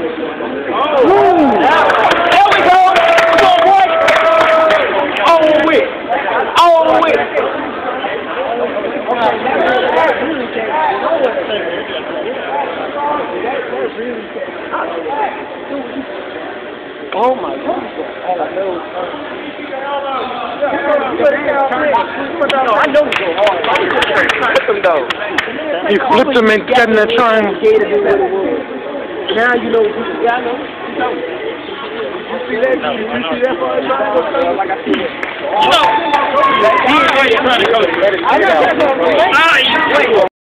There we go. Come on, boy. On with. On with. Oh my God. I know he's so hard. Flip him though. He flipped him and got in that triangle. Now you know what you got. You see that? You see that for a triangle? Like I said. He ain't trying to go.